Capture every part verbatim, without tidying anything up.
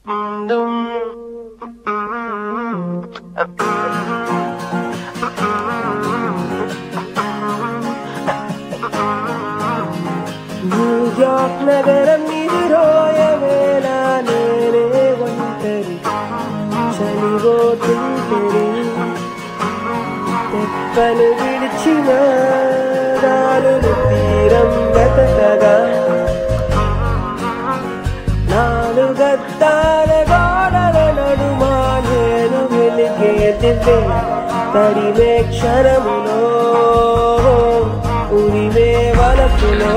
New York నగరం నిద్రోయ వేళ నేనే ఒంటరి చలిపోతుంటరి తెప్పను విడిచిన గాలులు తీరం వెతకగా నాలుగద్దాల గోడల నడుమా నేను వెలిగే దివ్వే తరిమే క్షణములో ఉరిమే వలపులో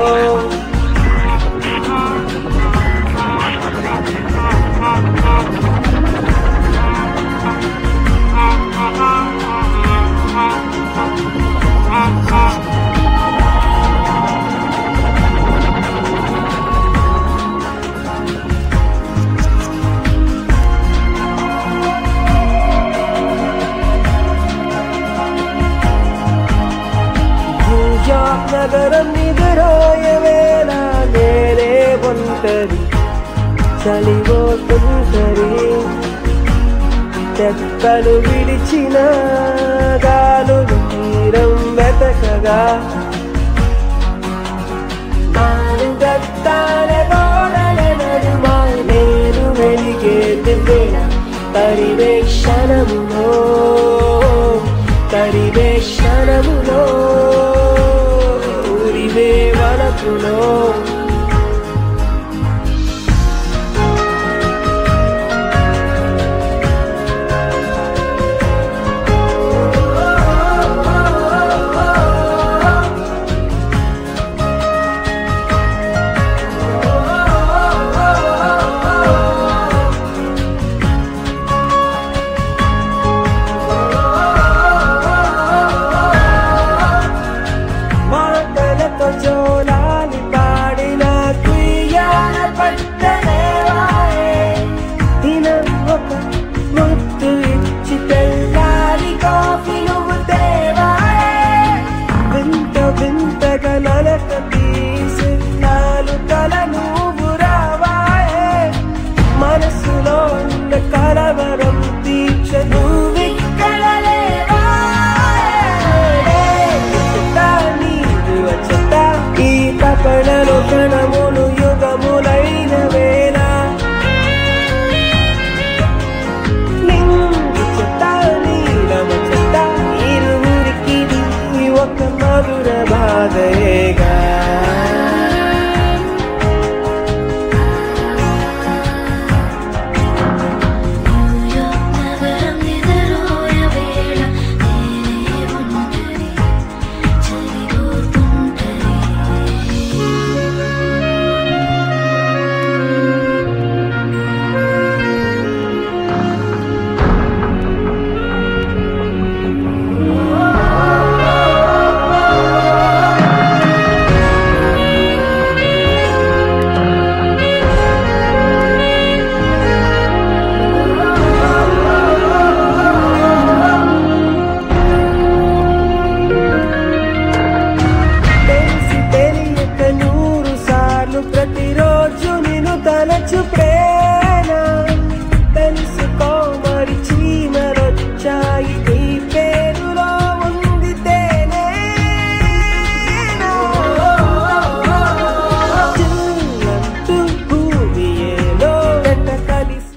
న్యూయార్క్ నగరం నిద్రోయ వేళ నేనే ఒంటరి చలిపోతుంటరి తెప్పలు విడిచిన గాలులు తీరం వెతకగా నాలుగద్దాల గోడల నడుమా నేను వెలిగే దివ్వెల తరిమే క్షణములో తరిమే క్షణములో ఉరిమే వలపులో